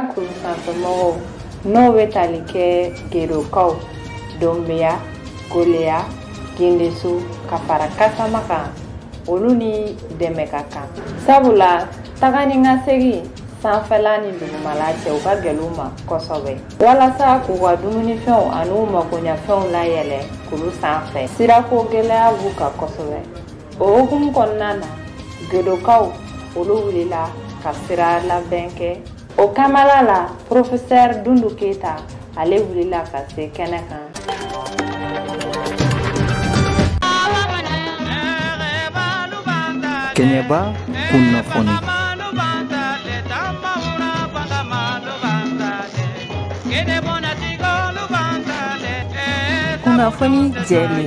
Sanfɛmɔgɔw n'o bɛ tali kɛ Gedokaw, Donbeya, Goleya, Gindesu ka fara Kasama kan olu ni dɛmɛ ka kan sabula taga ni ka segin sanfɛla ni dugumala cɛ u ka gɛlɛn u ma kosɛbɛ walasa k'u ka dumunifɛnw ani u makoɲafɛnw layɛlɛ k'olu sanfɛ sirako gɛlɛya b'u kan kosɛbɛ o hukumu kɔnɔna na Gedokaw olu wulila ka sira labɛn kɛ o kamala la Professeur Dundu Keita ale wulila ka se kɛnɛ kan Kenyaba kunnafoni kunnafoni jɛlen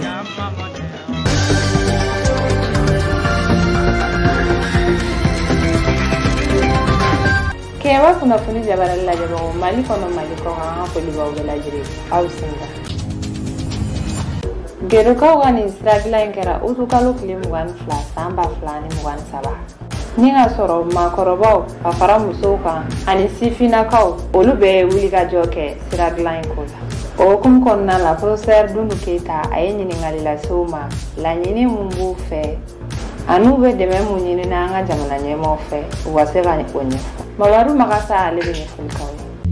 Kenyaba kunnafoni jabarali lajɛbagaw Mali kɔnɔ Mali kɔ kan an ka foli b'aw bɛɛ lajɛlen aw singa Gedokaw ka nin sira dilan in kɛra utukalo tile 22 san 2023 ni ka sɔrɔ maakɔrɔbaw ka fara musow kan ani sifinnakaw olu bɛɛ ye wulikajɔ kɛ sira dilan in ko la o hukumu kɔnɔna la Professeur Dundu Keita a ye ɲininkali lase u ma laɲini mun b'u fɛ ani u bɛ dɛmɛ mun ɲini na an ka jamana ɲɛmaaw fɛ u ka se ka o ɲɛfɔ Mamadu Makasa ale bɛ ɲɛfɔli k'aw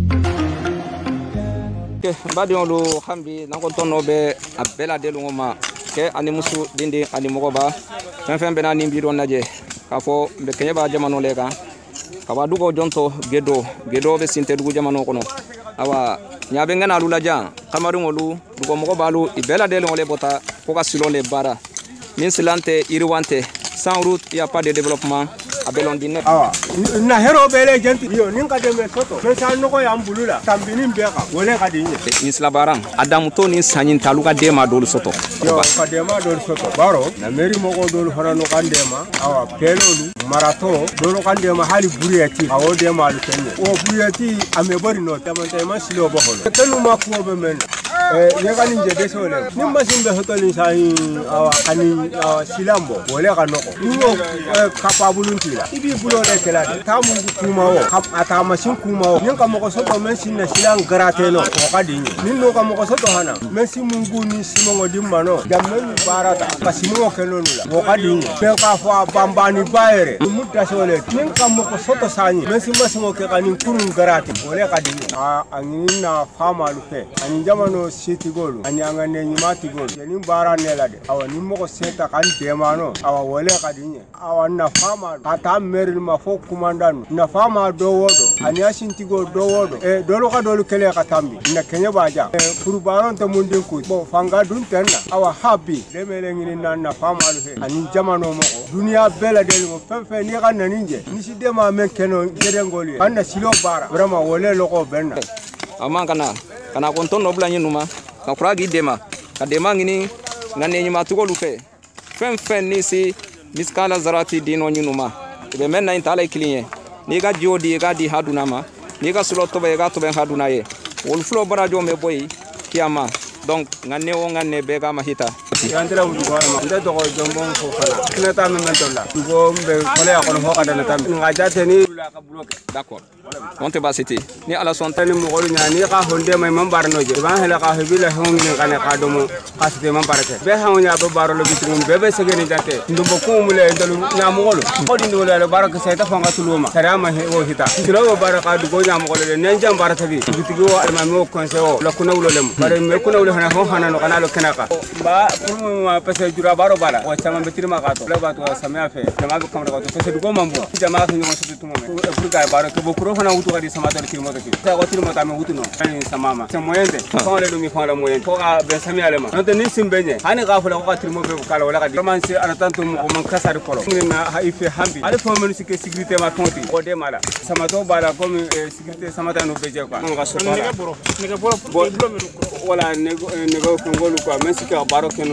ye Badiyolu hambi nangotono be abela delungo ma ke ani musu dindi ani mogoba fenfen bena ni biro naje kafo be kenyaba jamano lega kaba dugo jonto gedo be sinte dugo jamano kono awa nyabe ngana lula jan kamaru ngolu dugo mogoba lu ibela delungo le bota foka silo le bara min silante iriwante sans route y a pas de développement abelon dinne awa na hero bele genti yo ninka de me soto me sa no ko yambulula tambini mbeka wole ka dinye ni slabaran adamu to ni sanyin taluka dema dolu soto yo ka dema dolu soto baro na meri moko dolu harano kan dema awa pelolu marato dolu kan dema hali buriyati awo dema lu kenye o buriyati ame bari no tamante ma silo bo holo telu ma ko be men yega ni je desole ni masin be hotolin sai awa kani silambo wole ka noko ni no kapabulunti ibi bulo de kelade tamu kuma o ata machine kuma o nyen kamo ko soto men sinna silan garate no ko kadi nin no kamo ko soto hana men si mungu ni simongo dimmano jammen barata pasimo kenonu la ko kadi be ka fo bambani baere mutta sole nyen kamo ko soto sani men si masimo ke kanin kurun garate wole kadi angin na fama lu fe ani jamano siti golu ani angane nyimati golu nin bara nelade awa nin mo ko seta kan demano awa wole kadi awa na fama ata meril ma fo kumandan na fama do wodo ani asintigo do wodo dolo ka dolo kele ka tambi na kenya baja kurbaron to mundin ku bo fanga dun tenna awa happy de mele ngini na fama lu he ani jamano mo dunia bela del mo fefe ni kan naninje ni si de ma men keno gede ngoli anna silo bara vraiment wole loko benna ama kana konton no bla nyinuma ka kuragi dema ka dema ngini ngane nyima tugo lu fe fen ni si miskala zarati dino nyinuma be men na intala kliye ni ga jodi ga di haduna ma ni ga sulo to be ga to be haduna ye wol flo barajo me boy kiama donc ngane o ngane be ga mahita yandela wudu ko ma nda do ko jombon ko kala kina ta men tolla go be kole ko ho kada na tam nga jate ni la ka bloqué d'accord on te ba cité ni ala son tani mo golu nyani ka honde may man bar noje ban hela ka hebila hon ni kane ka do mo kasite man barake be ha nya ba baro lo bitum be segeni jate ndumbo ko mule ndalu nya mo golu ko di ndolo le baraka sayta fanga tuluma sarama he o hita ndilo baraka du go nya mo golu le nenjam barata bi bitigo alma mo conseil la kuna ulo lem bare me kuna ulo hana ho hana no kana lo kenaka ba ma pese jura baro bala o chama betiri ma gato le bato samia fe jama be kamra gato pese du go mambo jama ko nyomo sutu tumo me furga baro ko bokuro hana wutu gadi sama dal kirmo taki ta ko tirmo ta me wutu no ani samama se moyende ko le dumi ko la moyende ko ga be samia le ma no te ni simbenye hani ga fula ko ga tirmo be ko kala wala gadi man se ana tanto mo man kasari kolo na ha ife hambi ale fo men sike sécurité ma tonti o de mala sama to bala comme sécurité sama ta no beje quoi on ga so wala nego ko ngolu quoi men sike baro ken no fenge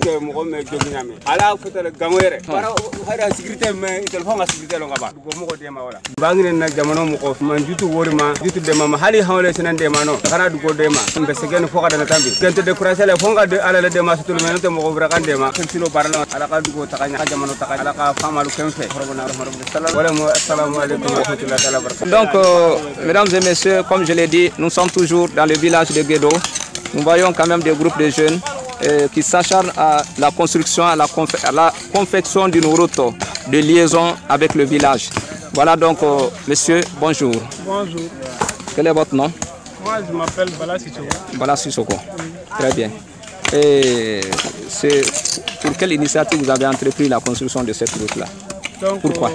ke mo me jogi nyame ala fotel gamoyere para hada sécurité me téléphone ga sécurité lo ngaba ko mo ko dema wala bangine na jamono mo ko man jutu worima jutu dema ma hali hawle senen dema no kana du ko dema be segen fo kada na tambi kente décourager le fonga de ala le dema sutul men to mo ko bra kan dema ken silo barala ala ka du ko takanya jamono takanya ala ka famalu kemfe robana sallallahu wala mo assalamu alaykum wa rahmatullahi wa barakatuh. Donc mesdames et messieurs, comme je l'ai dit, nous sommes toujours dans le village de Guédo. Nous voyons quand même des groupes de jeunes qui s'acharnent à la construction, à la confection d'une route de liaison avec le village. Voilà donc, monsieur, bonjour. Bonjour. Quel est votre nom? Moi, je m'appelle Bala Sissoko. Bala Sissoko. Très bien. Et c'est pour quelle initiative vous avez entrepris la construction de cette route-là? Pourquoi?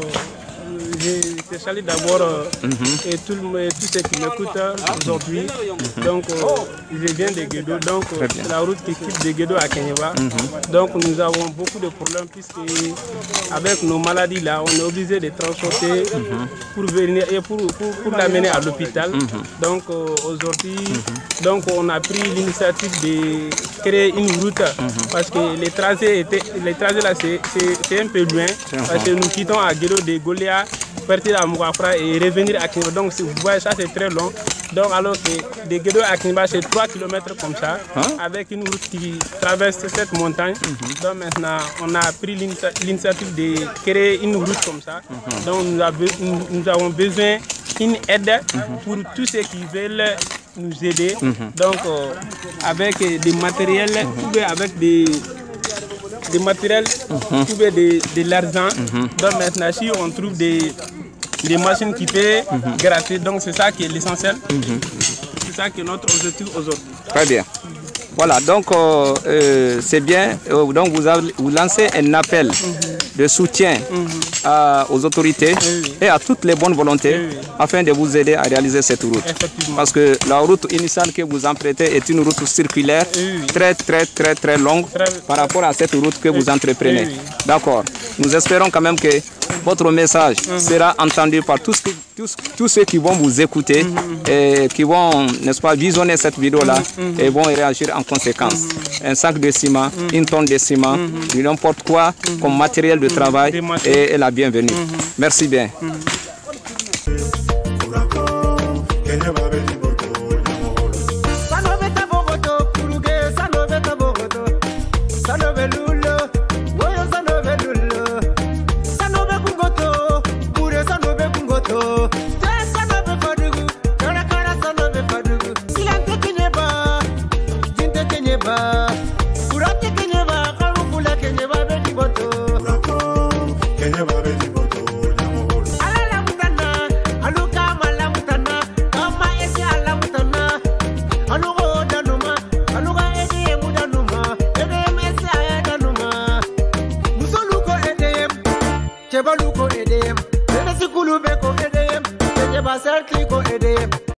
Je salue d'abord et tous ceux qui m'écoutent aujourd'hui. Donc, je viens de Guédo, donc c'est la route qui quitte de Guédo à Kenyeba. Donc, nous avons beaucoup de problèmes puisque avec nos maladies là, on est obligé de transporter pour venir et pour l'amener à l'hôpital. Donc, aujourd'hui, donc on a pris l'initiative de créer une route parce que les trajets là, c'est un peu loin parce que nous quittons à Guédo de Goliath, partir à Mougafra et revenir à Kinba. Donc si vous voyez ça, c'est très long. Donc alors que de Guédo à Kinba, c'est 3 km comme ça, avec une route qui traverse cette montagne. Donc maintenant, on a pris l'initiative de créer une route comme ça. Donc nous avons besoin d'une aide pour tous ceux qui veulent nous aider. Donc avec des matériels, ou avec des matériels, ou de l'argent. Donc maintenant, si on trouve des machines qui paient gratuit, donc c'est ça qui est l'essentiel. C'est ça qui est notre objectif aujourd'hui. Très bien. Voilà, donc c'est bien. Donc vous lancez un appel de soutien aux autorités et à toutes les bonnes volontés afin de vous aider à réaliser cette route. Parce que la route initiale que vous empruntez est une route circulaire très longue par rapport à cette route que vous entreprenez. D'accord. Nous espérons quand même que votre message sera entendu par tous ceux qui vont vous écouter et qui vont, n'est-ce pas, visionner cette vidéo-là et vont réagir en conséquence. Un sac de ciment, une tonne de ciment, n'importe quoi comme matériel de travail et la bienvenue. Merci bien. Chebaluko edem, Nene Sikulu Beko edem, Chebaserkliko edem.